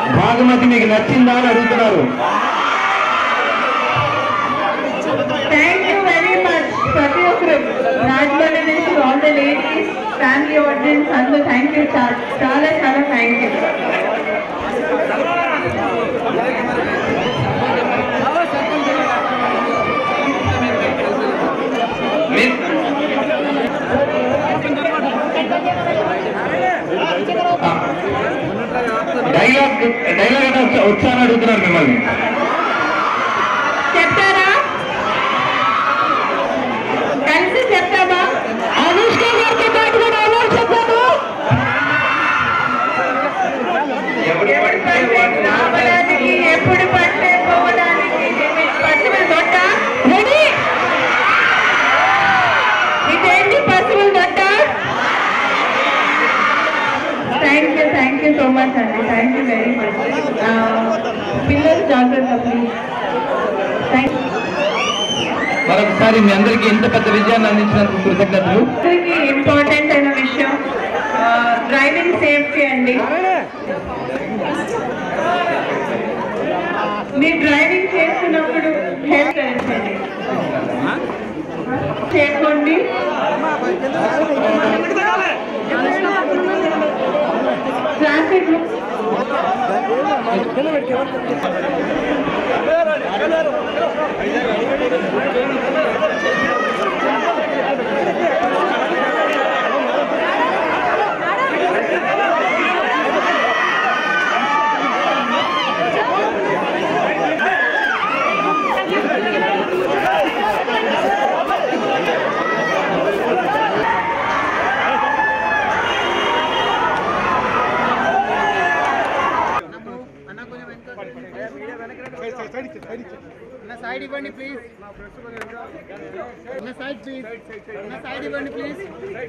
భాగమతి మీకు నచ్చిందా అని అడుగుతున్నారు. Thank you very much. ప్రతి ఒక్కరు రాజమండ్రి నుంచి all the ladies family audience అందరూ థ్యాంక్ యూ, చాలా చాలా థ్యాంక్ యూ. డైలాగ్ వచ్చాను అడుగుతున్నారు మిమ్మల్ని. చెప్తారా? కలిసి చెప్తామా? అనుష్క గారితో పాటు డైలాగ్ చెప్పాను. రావడానికి ఎప్పుడు పట్టే పోవడానికి పసుపులు దొట్ట రెడీ. ఇదేంటి పసుపులు దొట్ట? థ్యాంక్ యూ సో మచ్ అండి. Thank you very much. పిల్లలు జాగ్రత్త ప్లీజ్. Thank you. మరొకసారి మీ అందరికీ ఇంత పెద్ద విజయాన్ని అందించినందుకు కృతజ్ఞతలు. అందరికీ ఇంపార్టెంట్ అయిన విషయం డ్రైవింగ్ సేఫ్టీ అండి. మీరు డ్రైవింగ్ చేస్తున్నప్పుడు హెల్ప్ చేయండి, చేసుకోండి. Traffic side ivanni please. Na side please. Na side ivanni please.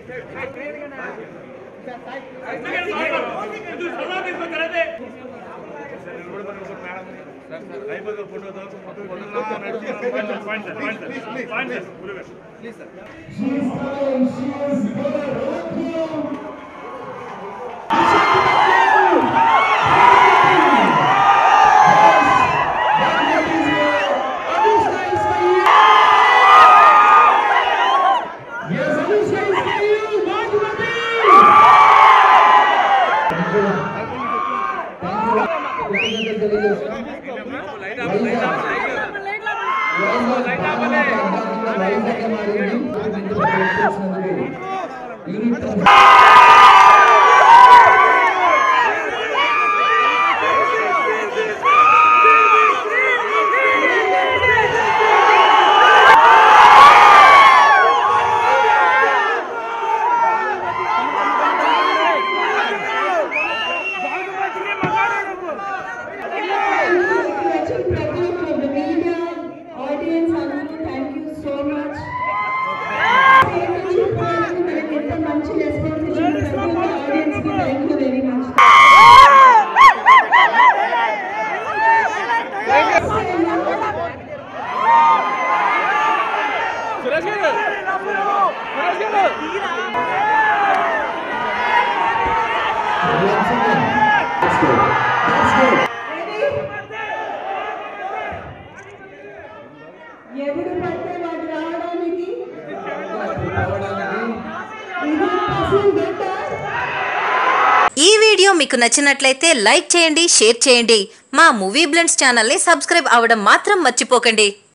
ఈ వీడియో మీకు నచ్చినట్లయితే లైక్ చేయండి, షేర్ చేయండి. మా మూవీ బ్లెండ్స్ ఛానల్ని సబ్స్క్రైబ్ అవ్వడం మాత్రం మర్చిపోకండి.